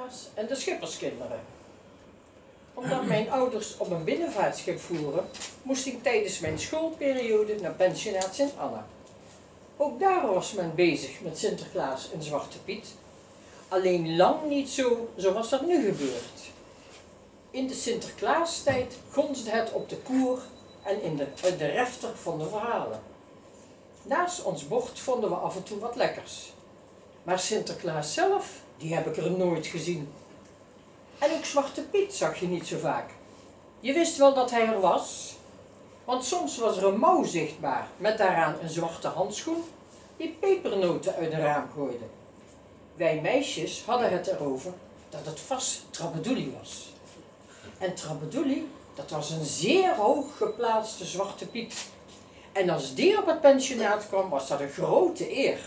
Sinterklaas en de schipperskinderen. Omdat mijn ouders op een binnenvaartschip voeren, moest ik tijdens mijn schoolperiode naar pensionaat Sint Anna. Ook daar was men bezig met Sinterklaas en Zwarte Piet. Alleen lang niet zo zoals dat nu gebeurt. In de Sinterklaastijd gonsde het op de koer en in de refter van de verhalen. Naast ons bord vonden we af en toe wat lekkers. Maar Sinterklaas zelf, die heb ik er nooit gezien. En ook Zwarte Piet zag je niet zo vaak. Je wist wel dat hij er was, want soms was er een mouw zichtbaar met daaraan een zwarte handschoen die pepernoten uit een raam gooide. Wij meisjes hadden het erover dat het vast Trabedoelie was. En Trabedoelie, dat was een zeer hoog geplaatste Zwarte Piet. En als die op het pensionaat kwam, was dat een grote eer.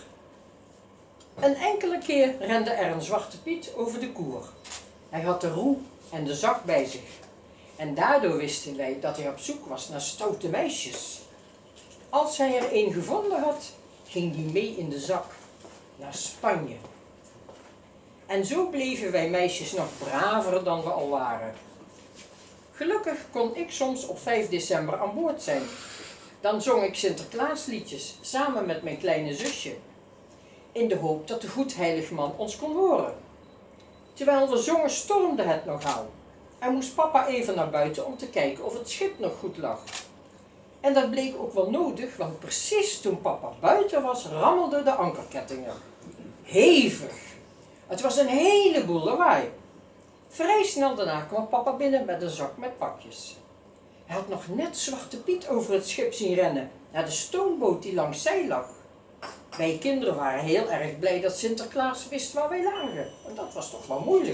Een enkele keer rende er een Zwarte Piet over de koer. Hij had de roe en de zak bij zich. En daardoor wisten wij dat hij op zoek was naar stoute meisjes. Als hij er een gevonden had, ging die mee in de zak naar Spanje. En zo bleven wij meisjes nog braver dan we al waren. Gelukkig kon ik soms op 5 december aan boord zijn. Dan zong ik Sinterklaasliedjes samen met mijn kleine zusje, in de hoop dat de goedheiligman ons kon horen. Terwijl we zongen stormde het nogal en moest papa even naar buiten om te kijken of het schip nog goed lag. En dat bleek ook wel nodig, want precies toen papa buiten was, rammelden de ankerkettingen. Hevig! Het was een heleboel lawaai. Vrij snel daarna kwam papa binnen met een zak met pakjes. Hij had nog net Zwarte Piet over het schip zien rennen, naar de stoomboot die langs zee lag. Wij kinderen waren heel erg blij dat Sinterklaas wist waar wij lagen. En dat was toch wel moeilijk.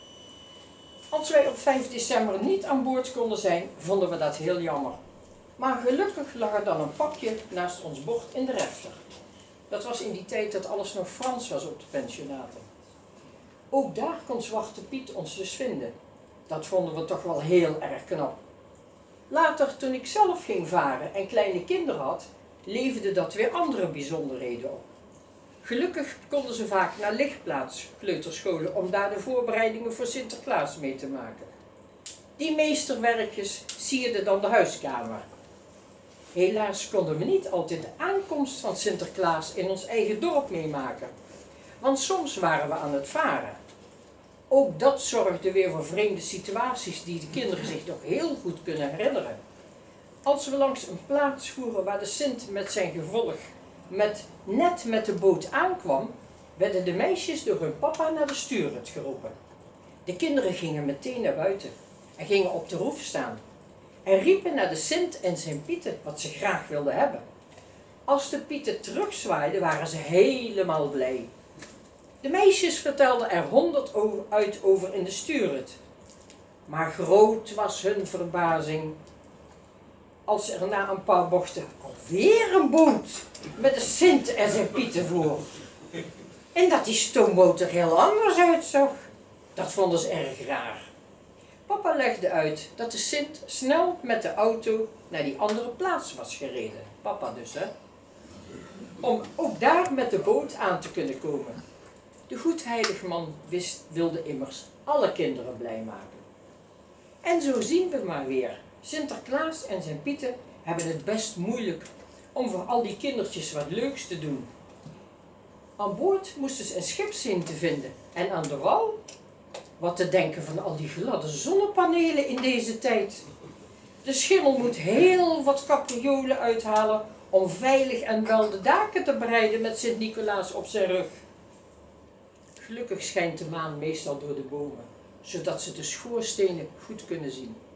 Als wij op 5 december niet aan boord konden zijn, vonden we dat heel jammer. Maar gelukkig lag er dan een pakje naast ons bord in de refter. Dat was in die tijd dat alles nog Frans was op de pensionaten. Ook daar kon Zwarte Piet ons dus vinden. Dat vonden we toch wel heel erg knap. Later, toen ik zelf ging varen en kleine kinderen had, leefde dat weer andere bijzonderheden op. Gelukkig konden ze vaak naar Lichtplaats kleuterscholen om daar de voorbereidingen voor Sinterklaas mee te maken. Die meesterwerkjes sierden dan de huiskamer. Helaas konden we niet altijd de aankomst van Sinterklaas in ons eigen dorp meemaken, want soms waren we aan het varen. Ook dat zorgde weer voor vreemde situaties die de kinderen zich nog heel goed kunnen herinneren. Als we langs een plaats voeren waar de Sint met zijn gevolg net met de boot aankwam, werden de meisjes door hun papa naar de stuurhut geroepen. De kinderen gingen meteen naar buiten en gingen op de roef staan en riepen naar de Sint en zijn pieten wat ze graag wilden hebben. Als de pieten terugzwaaiden, waren ze helemaal blij. De meisjes vertelden er 100 uit over in de stuurhut. Maar groot was hun verbazing als er na een paar bochten alweer een boot met de Sint en zijn pieten voer. En dat die stoomboot er heel anders uitzag. Dat vonden ze erg raar. Papa legde uit dat de Sint snel met de auto naar die andere plaats was gereden. Papa dus, hè. Om ook daar met de boot aan te kunnen komen. De goedheiligman wilde immers alle kinderen blij maken. En zo zien we maar weer. Sinterklaas en zijn pieten hebben het best moeilijk om voor al die kindertjes wat leuks te doen. Aan boord moesten ze een schip zien te vinden en aan de wal wat te denken van al die gladde zonnepanelen in deze tijd. De schimmel moet heel wat capriolen uithalen om veilig en wel de daken te bereiden met Sint-Nicolaas op zijn rug. Gelukkig schijnt de maan meestal door de bomen, zodat ze de schoorstenen goed kunnen zien.